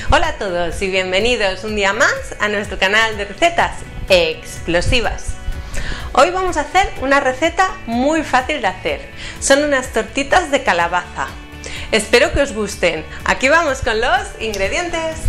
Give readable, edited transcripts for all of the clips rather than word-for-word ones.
Hola a todos y bienvenidos un día más a nuestro canal de recetas explosivas. Hoy vamos a hacer una receta muy fácil de hacer. Son unas tortitas de calabaza. Espero que os gusten. Aquí vamos con los ingredientes.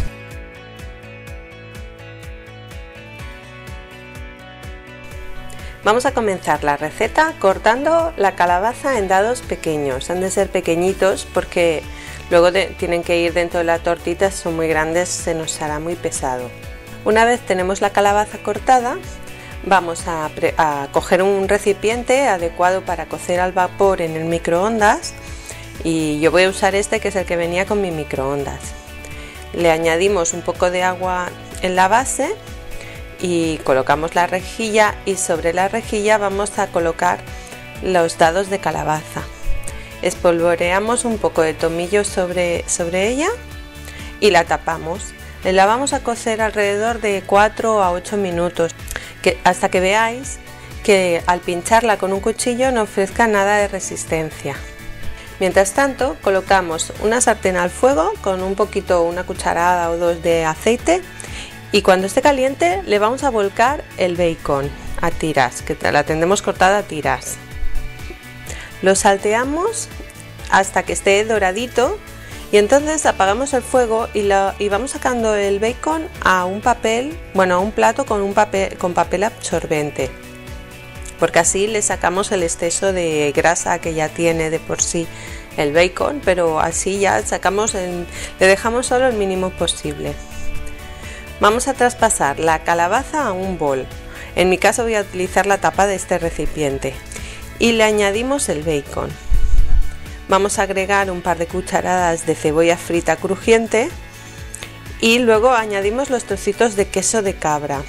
Vamos a comenzar la receta cortando la calabaza en dados pequeños. Han de ser pequeñitos porque luego tienen que ir dentro de la tortita, son muy grandes, se nos hará muy pesado. Una vez tenemos la calabaza cortada, vamos a coger un recipiente adecuado para cocer al vapor en el microondas, y yo voy a usar este que es el que venía con mi microondas. Le añadimos un poco de agua en la base y colocamos la rejilla, y sobre la rejilla vamos a colocar los dados de calabaza. Espolvoreamos un poco de tomillo sobre ella y la tapamos. La vamos a cocer alrededor de 4 a 8 minutos, hasta que veáis que al pincharla con un cuchillo no ofrezca nada de resistencia. Mientras tanto, colocamos una sartén al fuego con una cucharada o dos de aceite, y cuando esté caliente le vamos a volcar el bacon a tiras, que la tendremos cortada a tiras. Lo salteamos hasta que esté doradito, y entonces apagamos el fuego y vamos sacando el bacon a un plato con papel absorbente, porque así le sacamos el exceso de grasa que ya tiene de por sí el bacon, pero así ya le dejamos solo el mínimo posible. Vamos a traspasar la calabaza a un bol. En mi caso voy a utilizar la tapa de este recipiente, y le añadimos el bacon. Vamos a agregar un par de cucharadas de cebolla frita crujiente, y luego añadimos los trocitos de queso de cabra,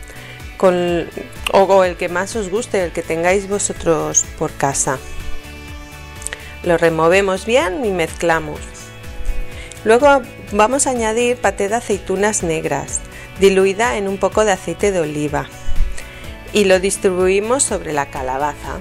o el que más os guste, el que tengáis vosotros por casa. Lo removemos bien y mezclamos. Luego vamos a añadir paté de aceitunas negras diluida en un poco de aceite de oliva, y lo distribuimos sobre la calabaza.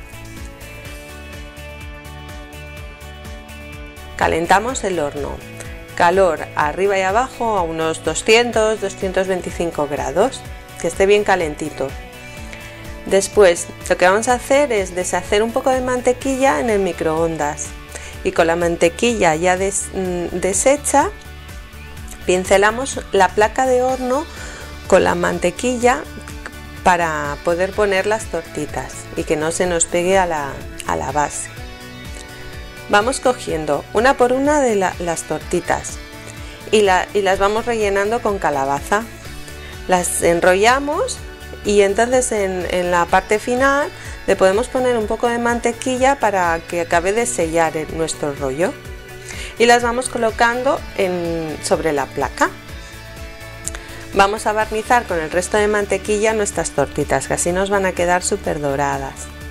Calentamos el horno, calor arriba y abajo a unos 200-225 grados, que esté bien calentito. Después lo que vamos a hacer es deshacer un poco de mantequilla en el microondas, y con la mantequilla ya deshecha pincelamos la placa de horno con la mantequilla para poder poner las tortitas y que no se nos pegue a la base. Vamos cogiendo una por una de las tortitas y las vamos rellenando con calabaza. Las enrollamos, y entonces en la parte final le podemos poner un poco de mantequilla para que acabe de sellar nuestro rollo, y las vamos colocando sobre la placa. Vamos a barnizar con el resto de mantequilla nuestras tortitas, que así nos van a quedar súper doradas.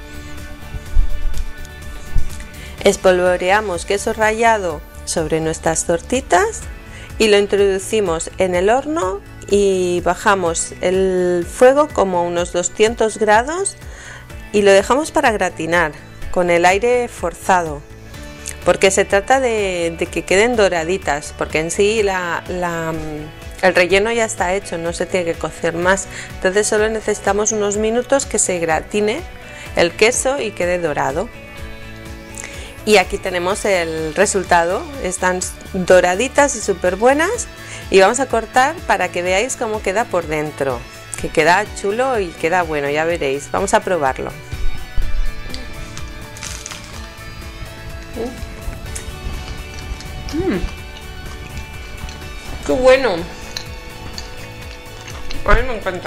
Espolvoreamos queso rallado sobre nuestras tortitas y lo introducimos en el horno, y bajamos el fuego como a unos 200 grados y lo dejamos para gratinar con el aire forzado, porque se trata de que queden doraditas, porque en sí el relleno ya está hecho, no se tiene que cocer más. Entonces solo necesitamos unos minutos que se gratine el queso y quede dorado. Y aquí tenemos el resultado, están doraditas y súper buenas, y vamos a cortar para que veáis cómo queda por dentro, que queda chulo y queda bueno, ya veréis. Vamos a probarlo. ¡Qué bueno! A mí me encanta.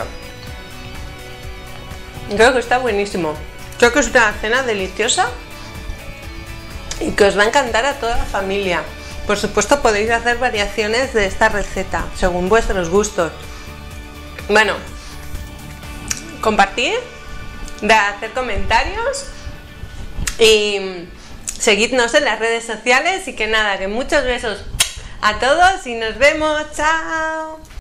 Creo que está buenísimo. Creo que es una cena deliciosa y que os va a encantar a toda la familia. Por supuesto, podéis hacer variaciones de esta receta según vuestros gustos. Bueno, compartir, hacer comentarios y seguidnos en las redes sociales, y que muchos besos a todos y nos vemos. ¡Chao!